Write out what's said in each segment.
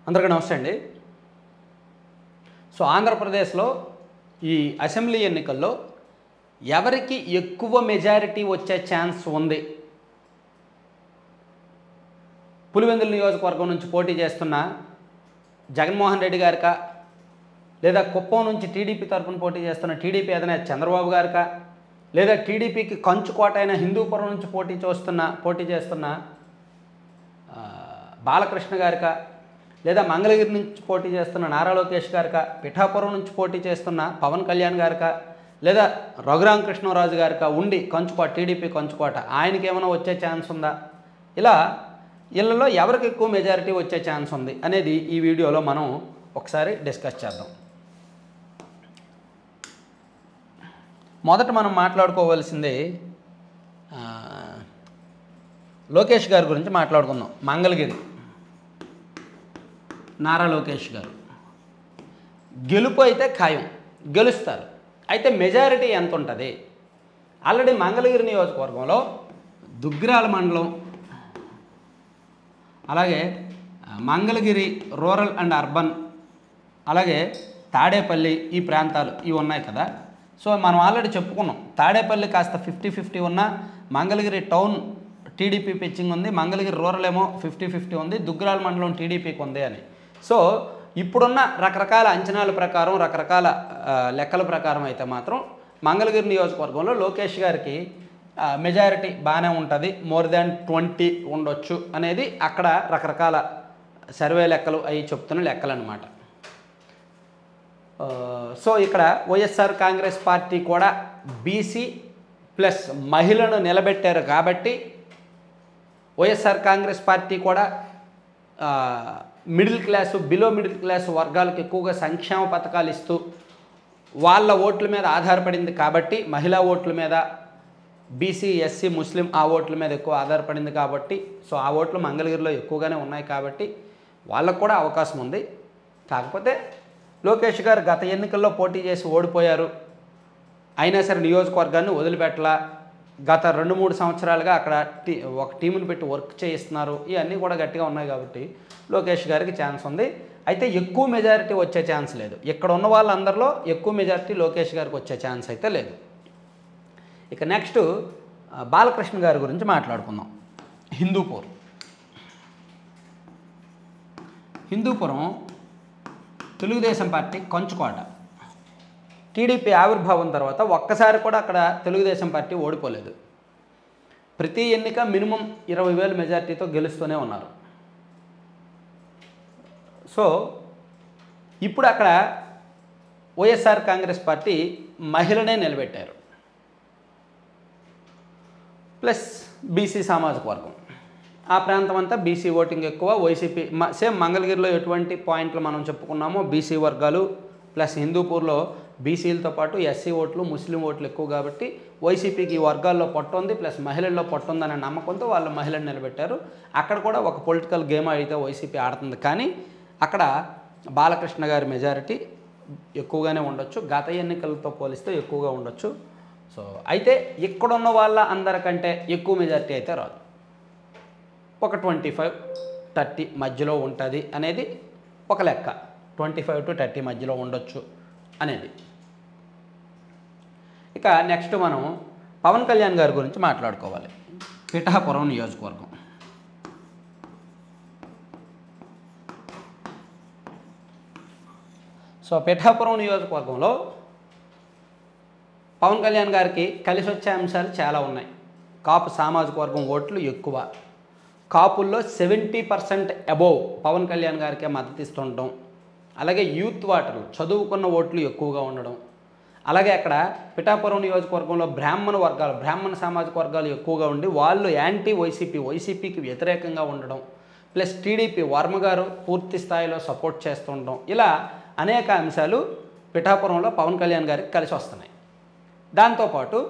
అందరికీ నమస్తే అండి. సో ఆంధ్రప్రదేశ్లో ఈ అసెంబ్లీ ఎన్నికల్లో ఎవరికి ఎక్కువ మెజారిటీ వచ్చే ఛాన్స్ ఉంది? పులివెందుల నియోజకవర్గం నుంచి పోటీ చేస్తున్న జగన్మోహన్ రెడ్డి గారికా, లేదా కుప్పం నుంచి టీడీపీ తరఫున పోటీ చేస్తున్న టీడీపీ అధినేత చంద్రబాబు గారికా, లేదా టీడీపీకి కంచుకోట అయిన హిందూపురం నుంచి పోటీ చేస్తున్న బాలకృష్ణ గారికా, లేదా మంగళగిరి నుంచి పోటీ చేస్తున్న నారా లోకేష్ గారికా, పిఠాపురం నుంచి పోటీ చేస్తున్న పవన్ కళ్యాణ్ గారికా, లేదా రఘురామకృష్ణరాజు గారికా ఉండి కంచుకోట, టీడీపీ కంచుకోట ఆయనకి ఏమైనా వచ్చే ఛాన్స్ ఉందా? ఇలా ఇళ్లలో ఎవరికి ఎక్కువ మెజారిటీ వచ్చే ఛాన్స్ ఉంది అనేది ఈ వీడియోలో మనం ఒకసారి డిస్కస్ చేద్దాం. మొదట మనం మాట్లాడుకోవాల్సింది లోకేష్ గారి గురించి మాట్లాడుకుందాం. మంగళగిరి నారా లోకేష్ గారు గెలుపు అయితే ఖాయం, గెలుస్తారు. అయితే మెజారిటీ ఎంత ఉంటుంది? ఆల్రెడీ మంగళగిరి నియోజకవర్గంలో దుగ్గిరాల మండలం, అలాగే మంగళగిరి రూరల్ అండ్ అర్బన్, అలాగే తాడేపల్లి, ఈ ప్రాంతాలు ఇవి ఉన్నాయి కదా. సో మనం ఆల్రెడీ చెప్పుకున్నాం, తాడేపల్లి కాస్త 50-50 ఉన్న, మంగళగిరి టౌన్ టీడీపీ పిచ్చింగ్ ఉంది, మంగళగిరి రూరల్ ఏమో 50-50 ఉంది, దుగ్గిరాల మండలం టీడీపీకి ఉంది అని. సో ఇప్పుడున్న రకరకాల అంచనాల ప్రకారం, రకరకాల లెక్కల ప్రకారం అయితే మాత్రం మంగళగిరి నియోజకవర్గంలో లోకేష్ గారికి మెజారిటీ బాగానే ఉంటుంది, మోర్ దాన్ 20 ఉండొచ్చు అనేది అక్కడ రకరకాల సర్వే లెక్కలు అవి చెప్తున్న లెక్కలు అన్నమాట. సో ఇక్కడ వైఎస్ఆర్ కాంగ్రెస్ పార్టీ కూడా బీసీ ప్లస్ మహిళను నిలబెట్టారు కాబట్టి వైఎస్ఆర్ కాంగ్రెస్ పార్టీ కూడా middle class, below middle class వర్గాలకు ఎక్కువగా సంక్షేమ పథకాలు ఇస్తూ వాళ్ళ ఓట్ల మీద ఆధారపడింది కాబట్టి, మహిళా ఓట్ల మీద, బీసీ, ఎస్సీ, ముస్లిం ఆ ఓట్ల మీద ఎక్కువ ఆధారపడింది కాబట్టి, సో ఆ ఓట్లు మంగళగిరిలో ఎక్కువగానే ఉన్నాయి కాబట్టి వాళ్ళకు కూడా అవకాశం ఉంది. కాకపోతే లోకేష్ గారు గత ఎన్నికల్లో పోటీ చేసి ఓడిపోయారు, అయినా సరే నియోజకవర్గాన్ని వదిలిపెట్టలా, గత 2-3 సంవత్సరాలుగా అక్కడ ఒక టీముని పెట్టి వర్క్ చేయిస్తున్నారు, ఇవన్నీ కూడా గట్టిగా ఉన్నాయి కాబట్టి లోకేష్ గారికి ఛాన్స్ ఉంది. అయితే ఎక్కువ మెజారిటీ వచ్చే ఛాన్స్ లేదు. ఇక్కడ ఉన్న వాళ్ళందరిలో ఎక్కువ మెజారిటీ లోకేష్ గారికి వచ్చే ఛాన్స్ అయితే లేదు. ఇక నెక్స్ట్ బాలకృష్ణ గారి గురించి మాట్లాడుకుందాం. హిందూపురం తెలుగుదేశం పార్టీ కంచుకోట. టీడీపీ ఆవిర్భావం తర్వాత ఒక్కసారి కూడా అక్కడ తెలుగుదేశం పార్టీ ఓడిపోలేదు. ప్రతి ఎన్నిక మినిమం 20,000 మెజార్టీతో గెలుస్తూనే ఉన్నారు. సో ఇప్పుడు అక్కడ వైఎస్ఆర్ కాంగ్రెస్ పార్టీ మహిళనే నిలబెట్టారు, ప్లస్ బీసీ సామాజిక వర్గం. ఆ ప్రాంతం అంతా బీసీ ఓటింగ్ ఎక్కువ. వైసీపీ సేమ్ మంగళగిరిలో ఎటువంటి పాయింట్లు మనం చెప్పుకున్నామో బీసీ వర్గాలు ప్లస్ హిందూపూర్లో బీసీలతో పాటు ఎస్సీ ఓట్లు, ముస్లిం ఓట్లు ఎక్కువ కాబట్టి వైసీపీకి ఈ వర్గాల్లో పట్టుంది, ప్లస్ మహిళల్లో పట్టుందనే నమ్మకంతో వాళ్ళు మహిళను నిలబెట్టారు. అక్కడ కూడా ఒక పొలిటికల్ గేమ్ అయితే వైసీపీ ఆడుతుంది, కానీ అక్కడ బాలకృష్ణ గారి మెజారిటీ ఎక్కువగానే ఉండొచ్చు, గత ఎన్నికలతో పోలిస్తే ఎక్కువగా ఉండొచ్చు. సో అయితే ఇక్కడున్న వాళ్ళ అందరికంటే ఎక్కువ మెజారిటీ అయితే రాదు, ఒక 25-30 మధ్యలో ఉంటుంది అనేది ఒక లెక్క. 25-30 మధ్యలో ఉండొచ్చు అనేది. ఇక నెక్స్ట్ మనం పవన్ కళ్యాణ్ గారి గురించి మాట్లాడుకోవాలి. పిఠాపురం నియోజకవర్గం. సో పిఠాపురం నియోజకవర్గంలో పవన్ కళ్యాణ్ గారికి కలిసి వచ్చే అంశాలు చాలా ఉన్నాయి. కాపు సామాజిక వర్గం ఓట్లు ఎక్కువ, కాపుల్లో 70% అబోవ్ పవన్ కళ్యాణ్ గారికే మద్దతు ఇస్తుండడం, అలాగే యూత్ ఓటర్లు, చదువుకున్న ఓట్లు ఎక్కువగా ఉండడం, అలాగే అక్కడ పిఠాపురం నియోజకవర్గంలో బ్రాహ్మణ సామాజిక వర్గాలు ఎక్కువగా ఉండి వాళ్ళు యాంటీ వైసీపీకి వ్యతిరేకంగా ఉండడం, ప్లస్ టీడీపీ వర్మ గారు పూర్తి స్థాయిలో సపోర్ట్ చేస్తుండడం, ఇలా అనేక అంశాలు పిఠాపురంలో పవన్ కళ్యాణ్ గారికి కలిసి వస్తున్నాయి. దాంతోపాటు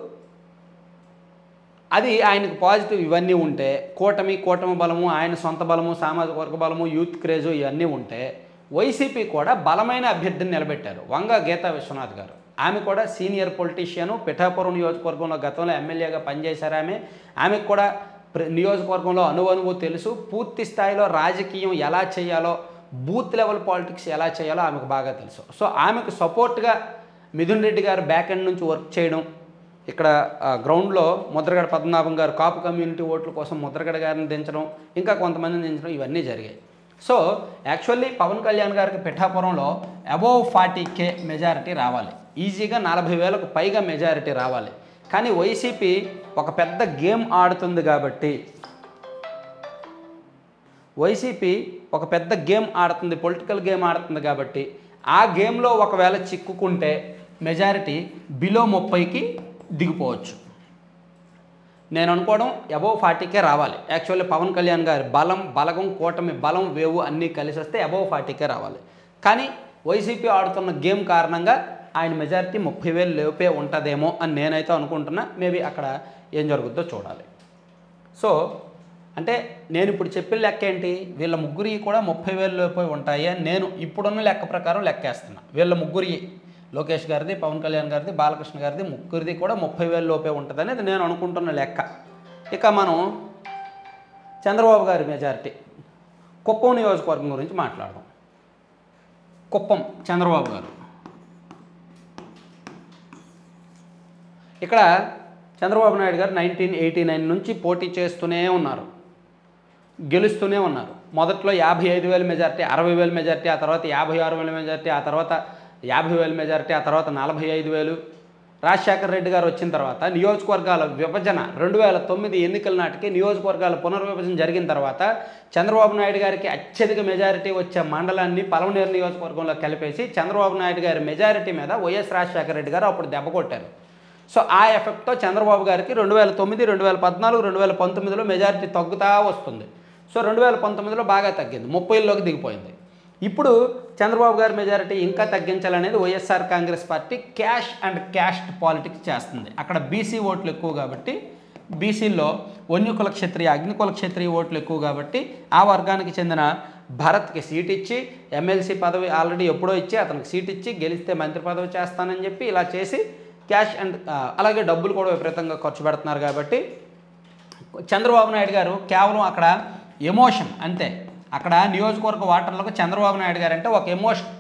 అది ఆయనకు పాజిటివ్ ఇవన్నీ ఉంటే, కూటమి బలము, ఆయన సొంత బలము, సామాజిక వర్గ బలము, యూత్ క్రేజు ఇవన్నీ ఉంటే వైసీపీ కూడా బలమైన అభ్యర్థిని నిలబెట్టారు, వంగ గీతా విశ్వనాథ్ గారు. ఆమె కూడా సీనియర్ పొలిటీషియను, పిఠాపురం నియోజకవర్గంలో గతంలో ఎమ్మెల్యేగా పనిచేశారు. ఆమెకు కూడా నియోజకవర్గంలో అనువు తెలుసు, పూర్తి స్థాయిలో రాజకీయం ఎలా చేయాలో బూత్ లెవెల్ పాలిటిక్స్ ఎలా చేయాలో ఆమెకు బాగా తెలుసు. సో ఆమెకు సపోర్ట్గా మిథున్ రెడ్డి గారు బ్యాక్ ఎండ్ నుంచి వర్క్ చేయడం, ఇక్కడ గ్రౌండ్లో ముద్రగడ పద్మనాభం గారు కాపు కమ్యూనిటీ ఓట్ల కోసం ముద్రగడ గారిని దించడం, ఇంకా కొంతమందిని దించడం, ఇవన్నీ జరిగాయి. సో యాక్చువల్లీ పవన్ కళ్యాణ్ గారికి పిఠాపురంలో అబోవ్ 40K మెజారిటీ రావాలి, ఈజీగా 40,000కు పైగా మెజారిటీ రావాలి. కానీ వైసీపీ ఒక పెద్ద గేమ్ ఆడుతుంది కాబట్టి, పొలిటికల్ గేమ్ ఆడుతుంది కాబట్టి ఆ గేమ్లో ఒకవేళ చిక్కుకుంటే మెజారిటీ బిలో 30కి దిగిపోవచ్చు. నేను అనుకోవడం అబోవ్ 40K రావాలి. యాక్చువల్లీ పవన్ కళ్యాణ్ గారి బలగం, కూటమి బలం, వేవు అన్నీ కలిసి వస్తే అబోవ్ 40K రావాలి. కానీ వైసీపీ ఆడుతున్న గేమ్ కారణంగా ఆయన మెజారిటీ 30,000 లోపే ఉంటుందేమో అని నేనైతే అనుకుంటున్నా. మేబీ అక్కడ ఏం జరుగుతుందో చూడాలి. సో అంటే నేను ఇప్పుడు చెప్పిన లెక్క ఏంటి, వీళ్ళ ముగ్గురి కూడా 30,000 లోపే ఉంటాయి అని నేను ఇప్పుడున్న లెక్క ప్రకారం లెక్కేస్తున్నా. వీళ్ళ ముగ్గురి, లోకేష్ గారిది, పవన్ కళ్యాణ్ గారిది, బాలకృష్ణ గారిది, ముగ్గురిది కూడా 30,000 లోపే ఉంటుంది అనేది నేను అనుకుంటున్న లెక్క. ఇక మనం చంద్రబాబు గారి మెజారిటీ, కుప్పం నియోజకవర్గం గురించి మాట్లాడదాం. కుప్పం చంద్రబాబు గారు, ఇక్కడ చంద్రబాబు నాయుడు గారు 1989 నుంచి పోటీ చేస్తూనే ఉన్నారు, గెలుస్తూనే ఉన్నారు. మొదట్లో 55,000 మెజారిటీ, 60,000 మెజారిటీ, ఆ తర్వాత 56,000 మెజారిటీ, ఆ తర్వాత 50,000 మెజారిటీ, ఆ తర్వాత 45,000. రాజశేఖర రెడ్డి గారు వచ్చిన తర్వాత నియోజకవర్గాల విభజన 2009 ఎన్నికల నాటికి నియోజకవర్గాల పునర్విభజన జరిగిన తర్వాత చంద్రబాబు నాయుడు గారికి అత్యధిక మెజారిటీ వచ్చే మండలాన్ని పలమనేరు నియోజకవర్గంలో కలిపేసి చంద్రబాబు నాయుడు గారి మెజారిటీ మీద వైఎస్ రాజశేఖర రెడ్డి గారు అప్పుడు దెబ్బ కొట్టారు. సో ఆ ఎఫెక్ట్తో చంద్రబాబు గారికి 2009, 2014, 2019లో మెజారిటీ తగ్గుతూ వస్తుంది. సో 2019లో బాగా తగ్గింది, 30,000లోకి దిగిపోయింది. ఇప్పుడు చంద్రబాబు గారి మెజారిటీ ఇంకా తగ్గించాలనేది YSR Congress party cash and caste politics చేస్తుంది. అక్కడ బీసీ ఓట్లు ఎక్కువ కాబట్టి, బీసీల్లో వన్యకుల క్షత్రియ, అగ్నికుల క్షత్రియ ఓట్లు ఎక్కువ కాబట్టి ఆ వర్గానికి చెందిన భరత్కి సీట్ ఇచ్చి, ఎమ్మెల్సీ పదవి ఆల్రెడీ ఎప్పుడో ఇచ్చి అతనికి సీట్ ఇచ్చి గెలిస్తే మంత్రి పదవి చేస్తానని చెప్పి ఇలా చేసి క్యాష్ అండ్ అలాగే డబ్బులు కూడా విపరీతంగా ఖర్చు పెడుతున్నారు. కాబట్టి చంద్రబాబు నాయుడు గారు కేవలం అక్కడ ఎమోషన్ అంతే. అక్కడ నియోజకవర్గ ఓటర్లకు చంద్రబాబు నాయుడు గారు అంటే ఒక ఎమోషన్.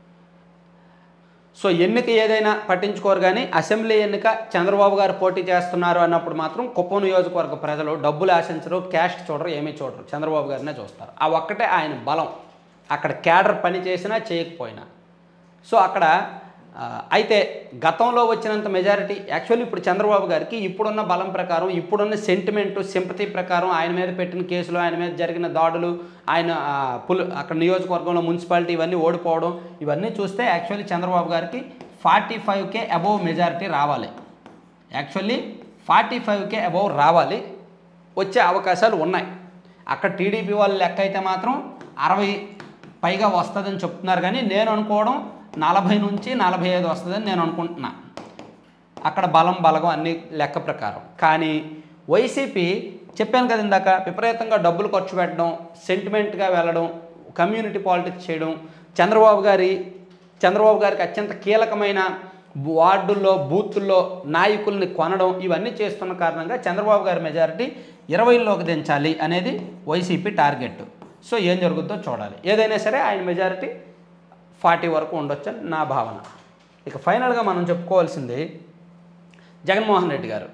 సో ఎన్నిక ఏదైనా పట్టించుకోరు, కానీ అసెంబ్లీ ఎన్నిక చంద్రబాబు గారు పోటీ చేస్తున్నారు అన్నప్పుడు మాత్రం కుప్పం నియోజకవర్గ ప్రజలు డబ్బులు ఆశించరు, క్యాస్ట్ చూడరు, ఏమీ చూడరు, చంద్రబాబు గారినే చూస్తారు. ఆ ఒక్కటే ఆయన బలం, అక్కడ క్యాడర్ పని చేసినా చేయకపోయినా. సో అక్కడ అయితే గతంలో వచ్చినంత మెజారిటీ యాక్చువల్లీ ఇప్పుడు చంద్రబాబు గారికి ఇప్పుడున్న బలం ప్రకారం, ఇప్పుడున్న సెంటిమెంటు, సింపతి ప్రకారం, ఆయన మీద పెట్టిన కేసులు, ఆయన మీద జరిగిన దాడులు, ఆయన అక్కడ నియోజకవర్గంలో మున్సిపాలిటీ ఇవన్నీ ఓడిపోవడం, ఇవన్నీ చూస్తే యాక్చువల్లీ చంద్రబాబు గారికి 45K అబోవ్ మెజారిటీ రావాలి. యాక్చువల్లీ 45K అబోవ్ రావాలి, వచ్చే అవకాశాలు ఉన్నాయి. అక్కడ టీడీపీ వాళ్ళ లెక్క అయితే మాత్రం 60 పైగా వస్తుందని చెప్తున్నారు, కానీ నేను అనుకోవడం 40 నుంచి 45 వస్తుందని నేను అనుకుంటున్నా, అక్కడ బలగం అన్ని లెక్క ప్రకారం. కానీ వైసీపీ చెప్పాను కదా ఇందాక, విపరీతంగా డబ్బులు ఖర్చు పెట్టడం, సెంటిమెంట్గా వెళ్ళడం, కమ్యూనిటీ పాలిటిక్స్ చేయడం, చంద్రబాబు గారికి అత్యంత కీలకమైన వార్డుల్లో, బూతుల్లో నాయకుల్ని కొనడం, ఇవన్నీ చేస్తున్న కారణంగా చంద్రబాబు గారి మెజారిటీ 20లోకి దించాలి అనేది వైసీపీ టార్గెట్. సో ఏం జరుగుతుందో చూడాలి. ఏదైనా సరే ఆయన మెజారిటీ 40 వరకు ఉండొచ్చు అని నా భావన. ఇక ఫైనల్గా మనం చెప్పుకోవాల్సింది జగన్మోహన్ రెడ్డి గారు,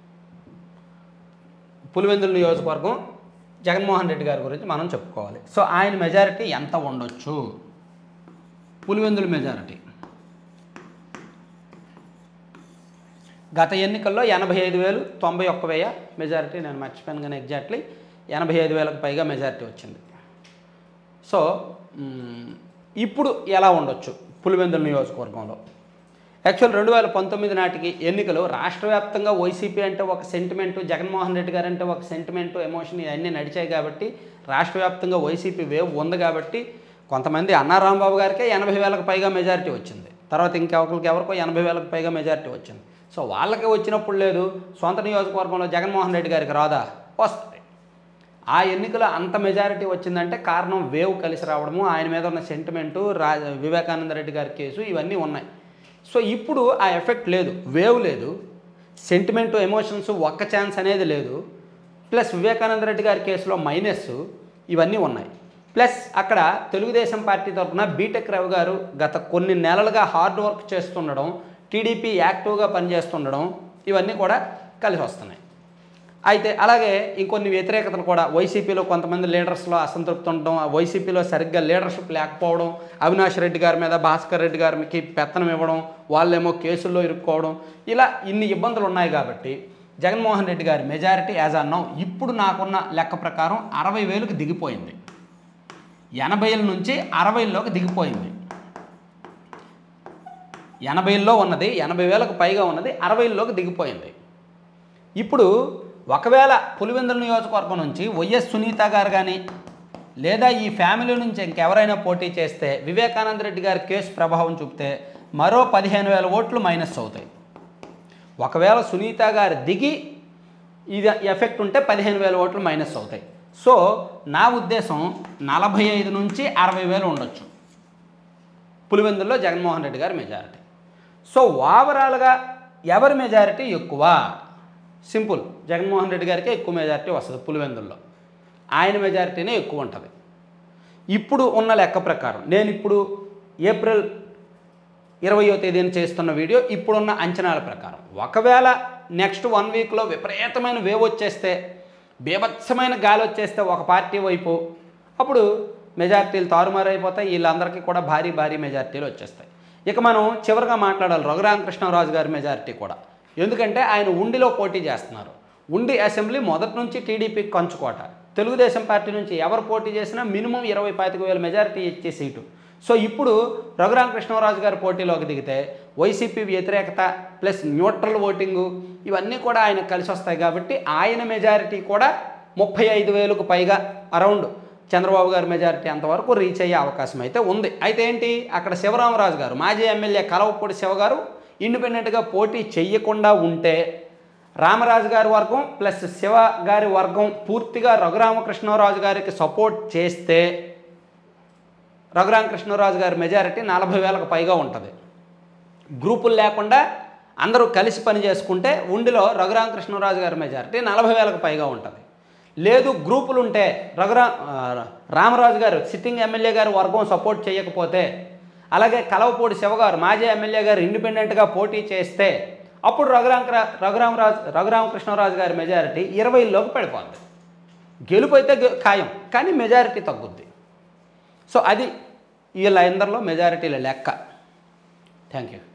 పులివెందుల నియోజకవర్గం జగన్మోహన్ రెడ్డి గారి గురించి మనం చెప్పుకోవాలి. సో ఆయన మెజారిటీ ఎంత ఉండొచ్చు? పులివెందుల మెజారిటీ గత ఎన్నికల్లో 85,000, 91,000 మెజారిటీ, నేను మర్చిపోయాను కానీ ఎగ్జాక్ట్లీ 85,000కు పైగా మెజారిటీ వచ్చింది. సో ఇప్పుడు ఎలా ఉండొచ్చు పులివెందుల నియోజకవర్గంలో? యాక్చువల్ 2019 నాటికి ఎన్నికలు రాష్ట్ర వ్యాప్తంగా వైసీపీ అంటే ఒక సెంటిమెంటు, జగన్మోహన్ రెడ్డి గారు అంటే ఒక సెంటిమెంటు, ఎమోషన్ ఇవన్నీ నడిచాయి కాబట్టి రాష్ట్ర వ్యాప్తంగా వైసీపీ వేవ్ ఉంది. కాబట్టి కొంతమంది అన్నారాంబాబు గారికే 80,000కు పైగా మెజారిటీ వచ్చింది, తర్వాత ఎవరికో 80,000కు పైగా మెజారిటీ వచ్చింది. సో వాళ్ళకే వచ్చినప్పుడు లేదు, సొంత నియోజకవర్గంలో జగన్మోహన్ రెడ్డి గారికి రాదా? వస్తుంది. ఆ ఎన్నికలో అంత మెజారిటీ వచ్చిందంటే కారణం వేవ్ కలిసి రావడము, ఆయన మీద ఉన్న సెంటిమెంటు, వివేకానంద రెడ్డి గారి కేసు, ఇవన్నీ ఉన్నాయి. సో ఇప్పుడు ఆ ఎఫెక్ట్ లేదు, వేవ్ లేదు, సెంటిమెంటు, ఎమోషన్స్, ఒక్క ఛాన్స్ అనేది లేదు, ప్లస్ వివేకానంద రెడ్డి గారి కేసులో మైనస్, ఇవన్నీ ఉన్నాయి. ప్లస్ అక్కడ తెలుగుదేశం పార్టీ తరఫున బీటెక్ రవి గారు గత కొన్ని నెలలుగా హార్డ్ వర్క్ చేస్తుండడం, టీడీపీ యాక్టివ్గా పనిచేస్తుండడం, ఇవన్నీ కూడా కలిసి వస్తున్నాయి. అయితే అలాగే ఇంకొన్ని వ్యతిరేకతలు కూడా, వైసీపీలో కొంతమంది లీడర్స్లో అసంతృప్తి ఉండడం, వైసీపీలో సరిగ్గా లీడర్షిప్ లేకపోవడం, అవినాష్ రెడ్డి గారి మీద భాస్కర్ రెడ్డి గారికి పెత్తనం ఇవ్వడం, వాళ్ళేమో కేసుల్లో ఇరుక్కోవడం, ఇలా ఇన్ని ఇబ్బందులు ఉన్నాయి. కాబట్టి జగన్మోహన్ రెడ్డి గారి మెజారిటీ యాజ్ ఆన్ నౌ ఇప్పుడు నాకున్న లెక్క ప్రకారం 60,000కి దిగిపోయింది. 80ల నుంచి 60లోకి దిగిపోయింది. 80లో ఉన్నది, 80,000కు పైగా ఉన్నది 60లోకి దిగిపోయింది. ఇప్పుడు ఒకవేళ పులివెందుల నియోజకవర్గం నుంచి వైఎస్ సునీత గారు కానీ లేదా ఈ ఫ్యామిలీ నుంచి ఇంకెవరైనా పోటీ చేస్తే, వివేకానంద రెడ్డి గారి కేసు ప్రభావం చూపితే మరో 15,000 ఓట్లు మైనస్ అవుతాయి. ఒకవేళ సునీత గారు దిగి ఇది ఎఫెక్ట్ ఉంటే 15,000 ఓట్లు మైనస్ అవుతాయి. సో నా ఉద్దేశం 45 నుంచి 60,000 ఉండొచ్చు పులివెందుల్లో జగన్మోహన్ రెడ్డి గారి మెజారిటీ. సో ఓవరాల్గా ఎవరి మెజారిటీ ఎక్కువ? సింపుల్, జగన్మోహన్ రెడ్డి గారికి ఎక్కువ మెజారిటీ వస్తుంది పులివెందుల్లో. ఆయన మెజారిటీనే ఎక్కువ ఉంటుంది ఇప్పుడు ఉన్న లెక్క ప్రకారం. నేను ఇప్పుడు ఏప్రిల్ 20వ తేదీన చేస్తున్న వీడియో ఇప్పుడున్న అంచనాల ప్రకారం. ఒకవేళ నెక్స్ట్ 1 వీక్లో విపరీతమైన వేవ్ వచ్చేస్తే, బీభత్సమైన గాలి వచ్చేస్తే ఒక పార్టీ వైపు, అప్పుడు మెజారిటీలు తారుమారైపోతాయి. వీళ్ళందరికీ కూడా భారీ భారీ మెజారిటీలు వచ్చేస్తాయి. ఇక మనం చివరిగా మాట్లాడాలి రఘురామకృష్ణరాజు గారి మెజారిటీ కూడా. ఎందుకంటే ఆయన ఉండిలో పోటీ చేస్తున్నారు. ఉండి అసెంబ్లీ మొదటి నుంచి టీడీపీకి కంచుకోట. తెలుగుదేశం పార్టీ నుంచి ఎవరు పోటీ చేసినా మినిమం 20-25,000 మెజారిటీ ఇచ్చే సీటు. సో ఇప్పుడు రఘురామకృష్ణరాజు గారు పోటీలోకి దిగితే వైసీపీ వ్యతిరేకత ప్లస్ న్యూట్రల్ ఓటింగు ఇవన్నీ కూడా ఆయనకు కలిసి వస్తాయి. కాబట్టి ఆయన మెజారిటీ కూడా 35,000కు పైగా అరౌండ్ చంద్రబాబు గారి మెజారిటీ అంతవరకు రీచ్ అయ్యే అవకాశం అయితే ఉంది. అయితే ఏంటి, అక్కడ శివరామరాజు గారు, మాజీ ఎమ్మెల్యే కలవపూడి శివ గారు ఇండిపెండెంట్గా పోటీ చెయ్యకుండా ఉంటే, రామరాజు గారి వర్గం ప్లస్ శివ గారి వర్గం పూర్తిగా రఘురామకృష్ణరాజు గారికి సపోర్ట్ చేస్తే రఘురామకృష్ణరాజు గారి మెజారిటీ 40,000కు పైగా ఉంటుంది. గ్రూపులు లేకుండా అందరూ కలిసి పని చేసుకుంటే ఉండిలో రఘురామకృష్ణరాజు గారి మెజారిటీ 40,000కు పైగా ఉంటుంది. లేదు గ్రూపులు ఉంటే రామరాజు గారు సిట్టింగ్ ఎమ్మెల్యే గారు వర్గం సపోర్ట్ చేయకపోతే, అలాగే కలవపూడి శివ గారు మాజీ ఎమ్మెల్యే గారు ఇండిపెండెంట్గా పోటీ చేస్తే, అప్పుడు రఘురామకృష్ణరాజు గారి మెజారిటీ 20లోకి పడిపోద్ది. గెలుపు అయితే ఖాయం, కానీ మెజారిటీ తగ్గుద్ది. సో అది వీళ్ళందరిలో మెజారిటీల లెక్క. Thank you.